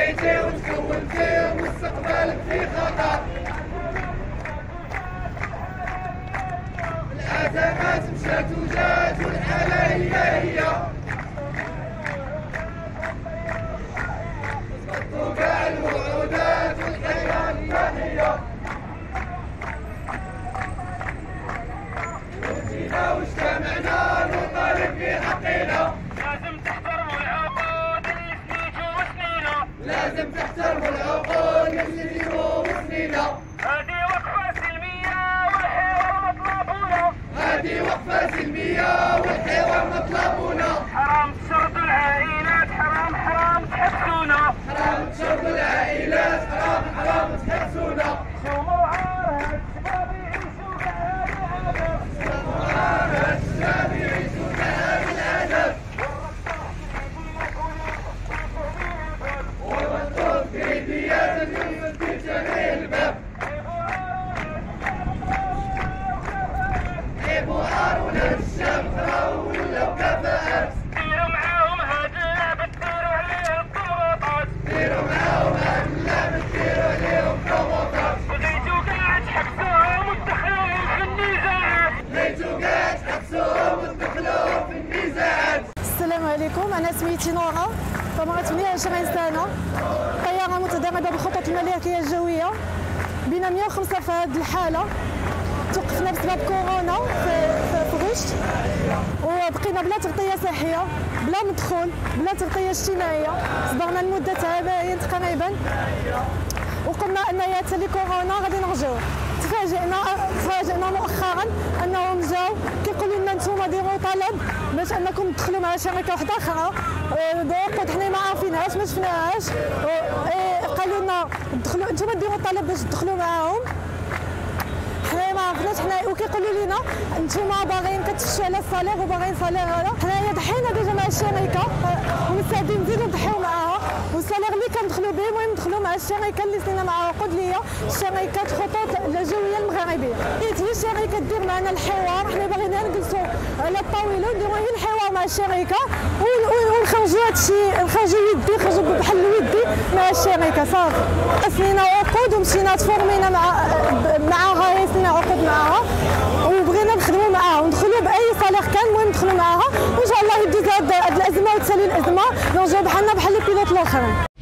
بغيتي وتكون فيه مستقبلك في خطر. الأزمات مشات وجات والحالة هي صدقوا كاع الوعودات والحياة هي وجينا واجتمعنا نطالب بحقنا. لازم تحترموا العقود اللي سنيتو وسنينا. لازم تحترموا العقود اللي سنيتو وسنينا. هذه وقفة سلمية والحوار مطلبنا. هذه وقفة سلمية والحوار مطلبنا. حرام تشردوا العائلات، حرام تحبسونا. حرام تشردوا العائلات، حرام تحبسونا. شوفوا عار هاد الشباب يعيشوا كاع بالعذاب. شوفوا عار هاد الشباب يعيشوا كاع بالعذاب. والمطلوب في بيات يفتح جميع الباب. عيبوا عار ولاد الشام خراو ولاو كفاءات. ديروا معاهم هاد اللعبة ديروا عليهم ضغوطات. ديروا معاهم هاد اللعبة ديروا عليهم ضغوطات. بغيتو كاع تحبسوهم وتدخلوهم في النزاعات. بغيتو كاع تحبسوهم وتدخلوهم في النزاعات. السلام عليكم، أنا سميتي نورة، عمري 28 سنة، طيارة متدربة بالخطوط الملكية الجوية. بنا 105 في هذه الحالة، توقفنا بسبب كورونا في غشت، وبقينا بلا تغطية صحية، بلا مدخول، بلا تغطية اجتماعية. صبرنا لمدة عامين تقريبا، وقلنا أن ياتي لي كورونا غادي نرجعو. تفاجئنا مؤخرا انهم جاو كيقولوا لنا نتوما ديروا طلب باش انكم تدخلوا مع شركه واحده اخرى بعقود حنا ما عارفينهاش ما شفناهاش. قالوا لنا دخلوا نتوما ديروا طلب باش تدخلوا معاهم، حنا ما عرفناش. حنا وكيقولوا لنا نتوما باغيين كتفشوا على الصالير وباغيين صالير هذا. حنايا ضحينا ديجا مع الشركه ومستعدين نزيدو نضحيو معاها، والصالير اللي كندخلوا به المهم ندخلوا مع الشركه اللي سنينا معها عقود اللي هي شركه خطوط الجويه المغربيه. هي الشركه دير معنا الحوار، حنا باغيين نجلسوا على الطاوله ونديروا غير الحوار مع الشركه ونخرجوا هادشي، نخرجوا بحال الودي مع الشركه صافي. سنينا عقود ومشينا تفورمينا معاها، سنينا عقود معاها وبغينا نخدموا معاها وندخلوا باي صالير كان، المهم ندخلوا معاها وان شاء الله يدوز هاد الازمه وتسالي الازمه نرجعوا بحالنا بحال البيلوت الاخرين.